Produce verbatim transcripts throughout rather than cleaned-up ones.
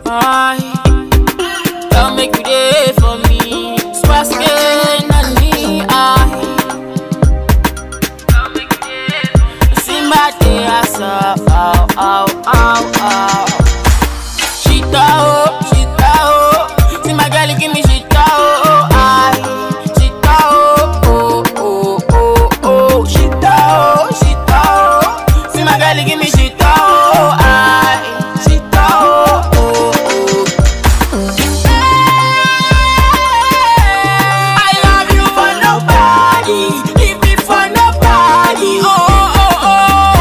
I don't make you day for me. Swash again on me. I don't make you day for me. See my day, I saw. Ow, ow, ow, ow. Shita, oh, shita, oh. See my girl, give me shita, oh, I. Shita, oh, oh, oh, oh, oh. Shita, oh, shita, oh. See my girl, give me shita, oh, I. Shita, oh, oh, oh. I love you for nobody. Leave me for nobody. Oh, oh, oh.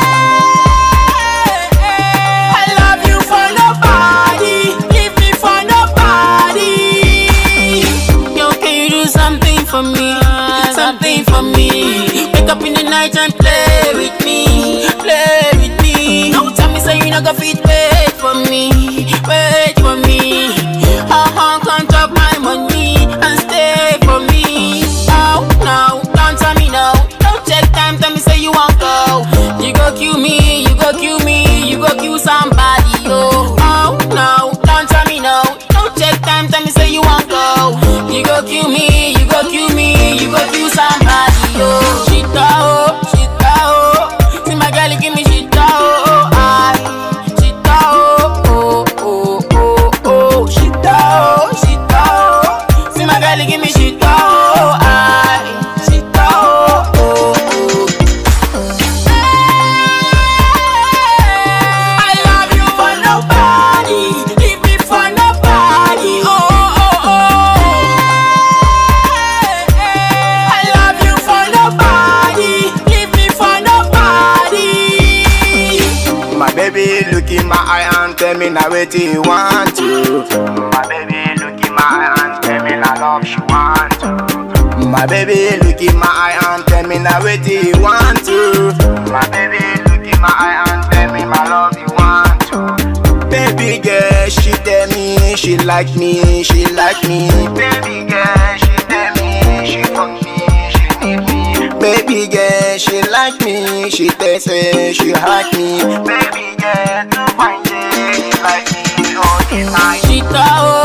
I love you for nobody. Leave me for nobody. Yo, can you do something for me? Something for me. Wake up in the night and play with me. Play with me. Don't tell me say you not gonna fit. Wait for me. Wait for me. Uh-huh, can't drop my money and stay for me. Oh, no, don't tell me no. Don't check time, tell me say you won't go. You go kill me, you go kill me, you go kill somebody, oh. Oh, no, don't tell me no. Don't check time, tell me say you won't go. You go kill me, you go kill me, you go kill somebody, oh. Shita, oh, shita, oh. See my girl, give me shita, oh, I. Shita, oh, oh, oh, oh, oh. Shita, oh, shita, oh. See my girl, give me shita, oh, I. Shita, oh, oh, oh. I love you for nobody. Leave me for nobody. Oh, oh, oh. I love you for nobody. Leave me for nobody. My baby look in my eye and tell me now what you want to. My baby look in my eye and tell me now love she want to. My baby look in my eye and tell me now what you want to. My baby look in my eye and tell me my love you want to. Baby girl, she tell me she like me, she like me. Baby girl, she tell me she fuck me, she need me. Baby girl, she like me, she tell say she like me. Baby girl, do find it, she like me all the time. Shita, oh.